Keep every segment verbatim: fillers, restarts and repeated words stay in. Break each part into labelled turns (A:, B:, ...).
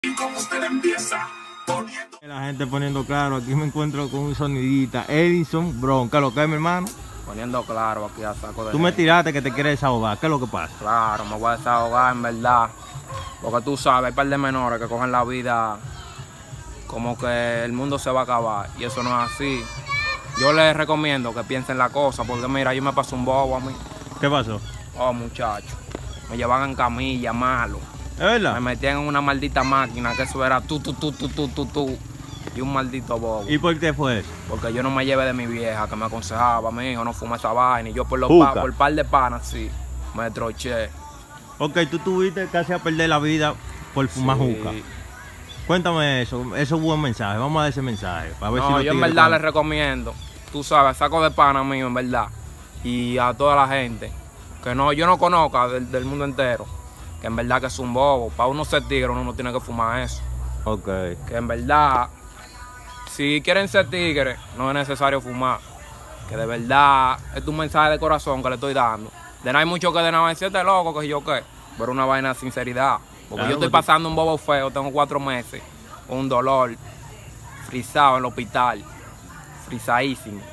A: Y como usted empieza poniendo...
B: La gente poniendo claro, aquí me encuentro con un sonidita, Edison Bronca, ¿lo que es, mi hermano?
C: Poniendo claro aquí a saco de...
B: Tú me tiraste que te quieres desahogar, ¿qué es lo que pasa?
C: Claro, me voy a desahogar en verdad. Porque tú sabes, hay un par de menores que cogen la vida como que el mundo se va a acabar. Y eso no es así. Yo les recomiendo que piensen la cosa, porque mira, yo me pasé un bobo a mí.
B: ¿Qué pasó?
C: Oh, muchacho. Me llevaban en camilla, malo.
B: ¿Es verdad?
C: Me metían en una maldita máquina que eso era tú, tú, tú, tú, tú, tú, tú. Y un maldito bobo.
B: ¿Y por qué fue eso?
C: Porque yo no me llevé de mi vieja que me aconsejaba, mi hijo, no fuma esa vaina. Y yo por los
B: Juca.
C: pa, por par de panas, sí, me troché.
B: Ok, tú tuviste casi a perder la vida por fumar
C: Sí.
B: juca. Cuéntame eso, eso es un buen mensaje, vamos a dar ese mensaje. Para ver si
C: No,
B: los
C: yo en
B: tigres
C: verdad
B: con-
C: les recomiendo, tú sabes, saco de pana mío, en verdad. Y a toda la gente que no, yo no conozca del, del mundo entero, que en verdad que es un bobo. Para uno ser tigre, uno no tiene que fumar eso.
B: Ok.
C: Que en verdad, si quieren ser tigres, no es necesario fumar. Que de verdad, es un mensaje de corazón que le estoy dando. De no hay mucho que de nada decirte loco, que yo qué, pero una vaina de sinceridad. Porque
B: Claro,
C: yo estoy
B: porque-
C: pasando un bobo feo, tengo cuatro meses, con un dolor, frisado en el hospital, frisadísimo,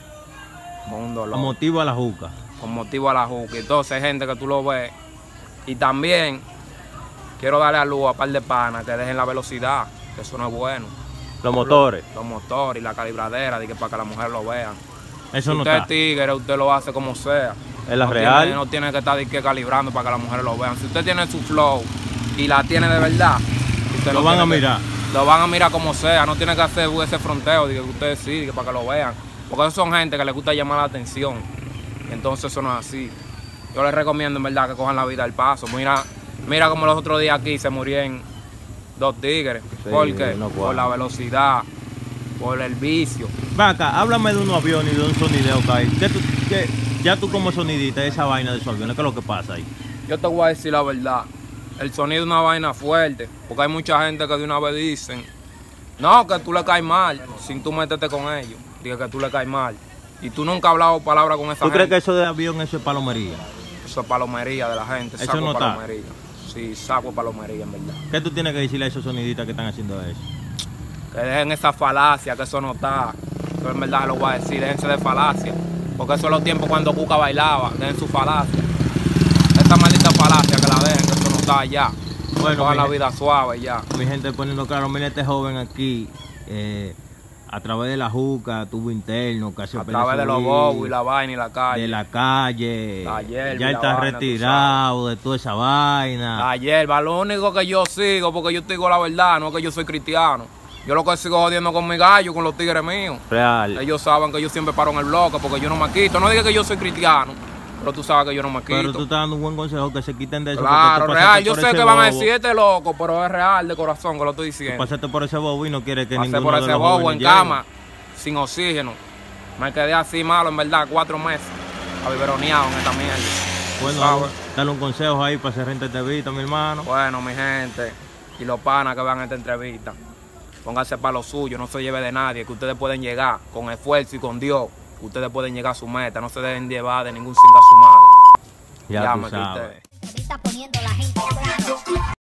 C: con un dolor,
B: Con motivo a la juca.
C: con motivo a la juca. Entonces hay gente que tú lo ves. Y también quiero darle a luz a un par de panas que dejen la velocidad, que eso no es bueno.
B: Los motores,
C: Los motores y la calibradera, de que para que las mujeres lo vean.
B: eso
C: Si
B: no
C: usted
B: está.
C: es tigre, usted lo hace como sea.
B: Es la
C: no
B: real.
C: Tiene, no tiene que estar de que calibrando para que las mujeres lo vean. Si usted tiene su flow y la tiene de verdad, usted
B: Lo
C: no
B: van
C: tiene
B: a
C: que-
B: mirar.
C: Lo van a mirar como sea. No tiene que hacer ese fronteo de que usted sí, de que para que lo vean. Porque esos son gente que les gusta llamar la atención. Entonces eso no es así. Yo les recomiendo en verdad que cojan la vida al paso. Mira, mira como los otros días aquí se murieron dos tigres.
B: Sí,
C: ¿Por qué?
B: unos
C: Por la
B: cuantos.
C: velocidad, por el vicio.
B: Ven acá, háblame de unos aviones y de un sonideo que hay. ¿Qué tú, qué- ya tú como sonidita, esa vaina de esos aviones, ¿qué es lo que pasa ahí?
C: Yo te voy a decir la verdad. El sonido es una vaina fuerte. Porque hay mucha gente que de una vez dicen, no, que tú le caes mal, sin tú meterte con ellos. Diga que tú le caes mal. Y tú nunca has hablado palabra con esa
B: ¿Tú
C: gente.
B: crees que eso de avión, eso es palomería?
C: Eso es palomería de la gente.
B: Eso
C: Saco
B: no está.
C: palomería. Sí, saco palomería, en verdad.
B: ¿Qué tú tienes que decirle a esos soniditas que están haciendo eso?
C: Que dejen esa falacia, que eso no está. Yo en verdad lo voy a decir, déjense de falacia. Porque eso es los tiempos cuando Cuca bailaba. Dejen su falacia. Esta maldita falacia que la dejen, que eso no está allá.
B: Bueno,
C: Toda
B: mi
C: la
B: gente-
C: vida suave ya.
B: Mi gente poniendo claro, mira este joven aquí, eh, a través de la juca, tuvo interno, casi
C: A
B: perdió
C: través
B: su
C: de los
B: vida,
C: bobos y la vaina y la calle.
B: de la calle,
C: La hierba y
B: ya
C: la
B: está
C: vaina, tú
B: retirado de toda esa vaina.
C: La hierba, lo único que yo sigo, porque yo te digo la verdad, no es que yo soy cristiano. Yo lo que sigo jodiendo con mi gallo, con los tigres míos.
B: Real.
C: Ellos saben que yo siempre paro en el bloque porque yo no me quito. No diga que yo soy cristiano, pero tú sabes que yo no me
B: Pero tú
C: quito.
B: estás dando un buen consejo que se quiten de eso. porque
C: Claro,
B: tú
C: real.
B: pasaste
C: Yo
B: por
C: sé
B: ese
C: que van a
B: bobo,
C: decir este loco, pero es real de corazón que lo estoy diciendo.
B: Pasaste por ese bobo y no quiere que
C: Pasé
B: ninguno
C: por
B: de
C: ese
B: los
C: bobo
B: jóvenes
C: en
B: llegue.
C: cama, sin oxígeno. Me quedé así malo, en verdad, cuatro meses. Abiberoneado en esta mierda.
B: Bueno,
C: ¿sabes?
B: dale un consejo ahí para cerrar esta entrevista, mi hermano.
C: Bueno, mi gente, y los panas que van a esta entrevista, pónganse para lo suyo, no se lleve de nadie, que ustedes pueden llegar con esfuerzo y con Dios. Ustedes pueden llegar a su meta, no se dejen llevar de ningún singa a su madre.
B: Ya,
C: Ya
B: tú
C: me
B: sabes.
C: quité.
D: Se está poniendo la gente claro.